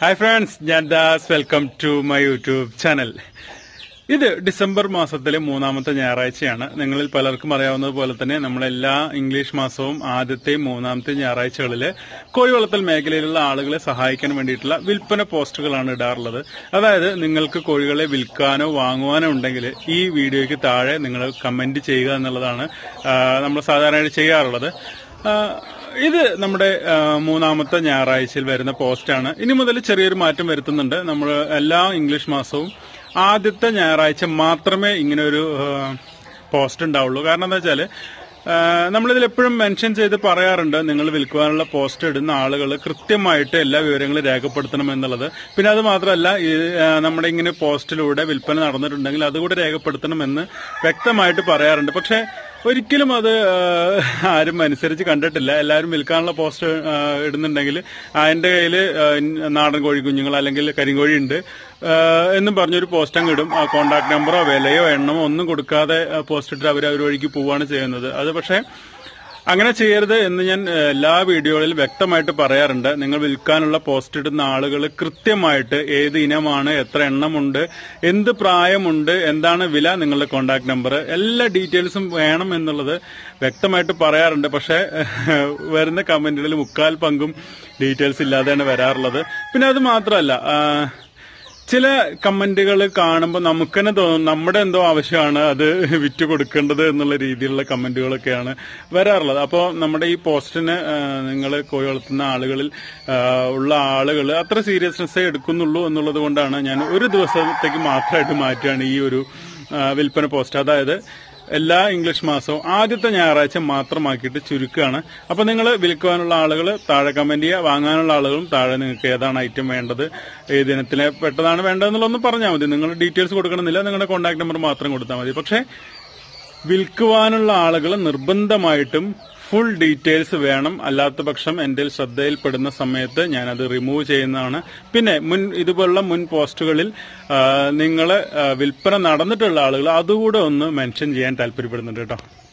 Hi friends, ഞാൻ Das. Welcome to my YouTube channel. ഇത് December മാസത്തിലെ മൂന്നാമത്തെ ഞായറാഴ്ചയാണ്. നിങ്ങളിൽ പലർക്കും അറിയാവുന്നതുപോലെ തന്നെ നമ്മളെല്ലാ ഇംഗ്ലീഷ് മാസവും ആദ്യത്തെയും മൂന്നാമത്തെയും ഞായറാഴ്ചകളിൽ കോഴി വളർത്തൽ മേഖലയിലുള്ള ആളുകളെ സഹായിക്കാൻ വേണ്ടിയിട്ടുള്ള വിൽപ്പന പോസ്റ്റുകളാണ് ഇടാറുള്ളത്. അതായത് നിങ്ങൾക്ക് കോഴികളെ വിൽക്കാനോ വാങ്ങുവാനോ ഉണ്ടെങ്കിൽ ഈ വീഡിയോയ്ക്ക് താഴെ നിങ്ങൾ കമന്റ് ചെയ്യുക എന്നുള്ളതാണ് നമ്മൾ സാധാരണയായി ചെയ്യാറുള്ളത്. ഇത് നമ്മുടെ മൂന്നാമത്തെ ഞായറാഴ്ചയിൽ വരുന്ന പോസ്റ്റാണ്. ഇനി മുതൽ ചെറിയൊരു മാറ്റം വരുത്തുന്നുണ്ട്. നമ്മൾ എല്ലാ ഇംഗ്ലീഷ് മാസവും ആദ്യത്തെ ഞായറാഴ്ച മാത്രമേ ഇങ്ങനെ ഒരു പോസ്റ്റ് ഉണ്ടാവുള്ളൂ. കാരണം എന്താ വെച്ചാൽ നമ്മളിതിൽ എപ്പോഴും മെൻഷൻ ചെയ്ത് പറയാറുണ്ട്, നിങ്ങൾ വിൽക്കുവാനുള്ള പോസ്റ്റ് ഇടുന്ന ആളുകൾ കൃത്യമായിട്ട് എല്ലാ വിവരങ്ങളും രേഖപ്പെടുത്തണം എന്നുള്ളത്. പിന്നെ അത് മാത്രമല്ല, നമ്മുടെ ഇങ്ങനെ പോസ്റ്റിലൂടെ വിൽപ്പന നടന്നിട്ടുണ്ടെങ്കിൽ അതുകൂടെ രേഖപ്പെടുത്തണമെന്ന് വ്യക്തമായിട്ട് പറയാറുണ്ട്. പക്ഷെ ഒരിക്കലും അത് ആരും അനുസരിച്ച് കണ്ടിട്ടില്ല. എല്ലാവരും വിൽക്കാനുള്ള പോസ്റ്റ് ഇടുന്നുണ്ടെങ്കിൽ എന്റെ കയ്യിൽ നാടൻ കോഴി കുഞ്ഞുങ്ങൾ അല്ലെങ്കിൽ കരിങ്കോഴി ഉണ്ട് എന്നും പറഞ്ഞൊരു പോസ്റ്റ് അങ്ങ് ഇടും. കോൺടാക്ട് നമ്പറോ വിലയോ എണ്ണമോ ഒന്നും കൊടുക്കാതെ പോസ്റ്റ് ഇട്ട് അവർ വഴിക്ക് പോവുകയാണ് ചെയ്യുന്നത്. അത് പക്ഷേ അങ്ങനെ ചെയ്യരുത് എന്ന് ഞാൻ എല്ലാ വീഡിയോകളിലും വ്യക്തമായിട്ട് പറയാറുണ്ട്. നിങ്ങൾ വിൽക്കാനുള്ള പോസ്റ്റ് ഇടുന്ന ആളുകൾ കൃത്യമായിട്ട് ഏത് ഇനമാണ്, എത്ര എണ്ണമുണ്ട്, എന്ത് പ്രായമുണ്ട്, എന്താണ് വില, നിങ്ങളുടെ കോൺടാക്ട് നമ്പർ, എല്ലാ ഡീറ്റെയിൽസും വേണം എന്നുള്ളത് വ്യക്തമായിട്ട് പറയാറുണ്ട്. പക്ഷെ വരുന്ന കമന്റുകളിൽ 3/4 പങ്കും ഡീറ്റെയിൽസ് ഇല്ലാതെയാണ് വരാറുള്ളത്. പിന്നെ അത് മാത്രമല്ല, ചില കമന്റുകൾ കാണുമ്പോൾ നമുക്ക് തന്നെ തോന്നും നമ്മുടെ എന്തോ ആവശ്യമാണ് അത് വിറ്റ് കൊടുക്കേണ്ടത് എന്നുള്ള രീതിയിലുള്ള കമന്റുകളൊക്കെയാണ് വരാറുള്ളത്. അപ്പോൾ നമ്മുടെ ഈ പോസ്റ്റിന് നിങ്ങൾ കോഴി വളർത്തുന്ന ആളുകളിൽ ഉള്ള ആളുകൾ അത്ര സീരിയസ്നെസ്സേ എടുക്കുന്നുള്ളൂ എന്നുള്ളത് കൊണ്ടാണ് ഞാൻ ഒരു ദിവസത്തേക്ക് മാത്രമായിട്ട് മാറ്റുകയാണ് ഈ ഒരു വിൽപ്പന പോസ്റ്റ്. അതായത് എല്ലാ ഇംഗ്ലീഷ് മാസവും ആദ്യത്തെ ഞായറാഴ്ച മാത്രമാക്കിയിട്ട് ചുരുക്കുകയാണ്. അപ്പൊ നിങ്ങൾ വിൽക്കുവാനുള്ള ആളുകൾ താഴെ കമന്റ് ചെയ്യുക, വാങ്ങാനുള്ള ആളുകളും താഴെ നിങ്ങൾക്ക് ഏതാണ് ഐറ്റം വേണ്ടത്, ഏത് ഇനത്തിലെ പെട്ടതാണ് വേണ്ടതെന്നുള്ളതൊന്ന് പറഞ്ഞാൽ മതി. നിങ്ങൾ ഡീറ്റെയിൽസ് കൊടുക്കണമെന്നില്ല, നിങ്ങളുടെ കോൺടാക്ട് നമ്പർ മാത്രം കൊടുത്താൽ മതി. പക്ഷെ വിൽക്കുവാനുള്ള ആളുകൾ നിർബന്ധമായിട്ടും ഫുൾ ഡീറ്റെയിൽസ് വേണം. അല്ലാത്ത പക്ഷം എന്റെ ശ്രദ്ധയിൽപ്പെടുന്ന സമയത്ത് ഞാനത് റിമൂവ് ചെയ്യുന്നതാണ്. പിന്നെ ഇതുപോലുള്ള മുൻ പോസ്റ്റുകളിൽ നിങ്ങൾ വിൽപ്പന നടന്നിട്ടുള്ള ആളുകൾ അതുകൂടെ ഒന്ന് മെൻഷൻ ചെയ്യാൻ താല്പര്യപ്പെടുന്നുണ്ട് കേട്ടോ.